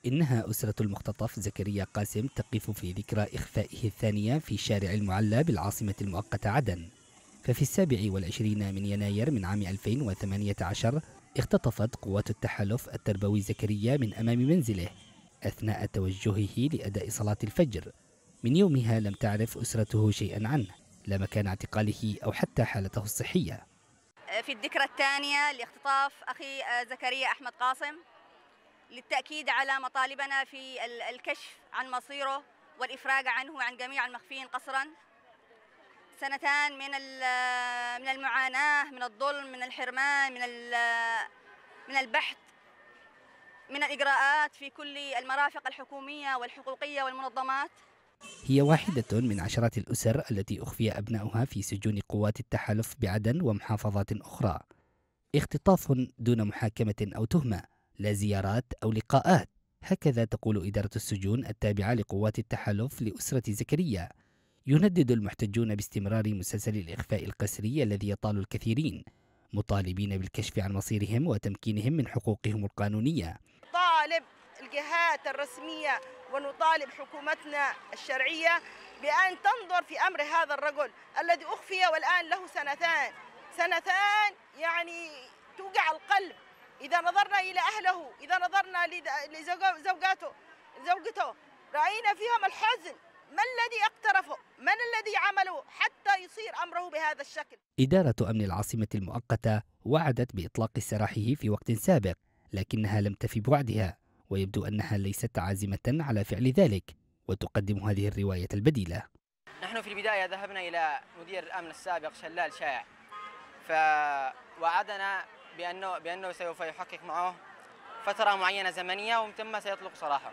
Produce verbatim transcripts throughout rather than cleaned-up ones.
إنها أسرة المختطف زكريا قاسم تقف في ذكرى إخفائه الثانية في شارع المعلى بالعاصمة المؤقتة عدن. ففي السابع والعشرين من يناير من عام ألفين وثمانية عشر اختطفت قوات التحالف التربوي زكريا من أمام منزله أثناء توجهه لأداء صلاة الفجر. من يومها لم تعرف أسرته شيئا عنه، لا مكان اعتقاله أو حتى حالته الصحية. في الذكرى الثانية لاختطاف أخي زكريا أحمد قاسم، للتأكيد على مطالبنا في الكشف عن مصيره والإفراج عنه وعن جميع المخفيين قسرا. سنتان من من المعاناة، من الظلم، من الحرمان، من من البحث، من الإجراءات في كل المرافق الحكومية والحقوقية والمنظمات. هي واحدة من عشرات الأسر التي أخفي أبناؤها في سجون قوات التحالف بعدن ومحافظات أخرى. اختطاف دون محاكمة أو تهمة، لا زيارات أو لقاءات، هكذا تقول إدارة السجون التابعة لقوات التحالف لأسرة زكريا. يندد المحتجون باستمرار مسلسل الإخفاء القسري الذي يطال الكثيرين، مطالبين بالكشف عن مصيرهم وتمكينهم من حقوقهم القانونية. نطالب الجهات الرسمية ونطالب حكومتنا الشرعية بأن تنظر في أمر هذا الرجل الذي أخفي والآن له سنتان سنتان يعني توجع القلب. إذا نظرنا إلى أهله، إذا نظرنا لزوجاته زوجته رأينا فيهم الحزن. ما الذي اقترفه؟ من الذي عمله حتى يصير أمره بهذا الشكل؟ إدارة أمن العاصمة المؤقتة وعدت بإطلاق سراحه في وقت سابق، لكنها لم تفي بوعدها، ويبدو أنها ليست عازمة على فعل ذلك، وتقدم هذه الرواية البديلة. نحن في البداية ذهبنا إلى مدير الأمن السابق شلال شائع، فوعدنا بأنه بأنه سوف يحقق معه فترة معينة زمنية ومن ثم سيطلق سراحه.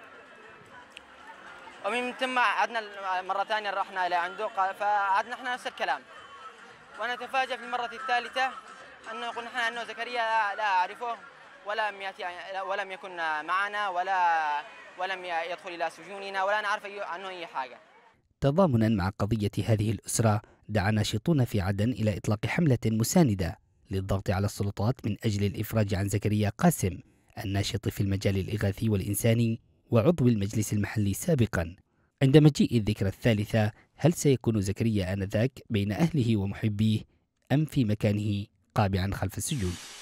ومن ثم عدنا مرة ثانية رحنا إلى عنده فعدنا احنا نفس الكلام، ونتفاجأ في المرة الثالثة أنه يقول نحن أنه زكريا لا أعرفه ولم يأتي ولم يكن معنا ولا ولم يدخل إلى سجوننا ولا نعرف عنه أي حاجة. تضامنا مع قضية هذه الأسرة، دعا ناشطون في عدن إلى إطلاق حملة مساندة للضغط على السلطات من أجل الإفراج عن زكريا قاسم، الناشط في المجال الإغاثي والإنساني وعضو المجلس المحلي سابقا. عند مجيء الذكرى الثالثة، هل سيكون زكريا آنذاك بين أهله ومحبيه أم في مكانه قابعا خلف السجون؟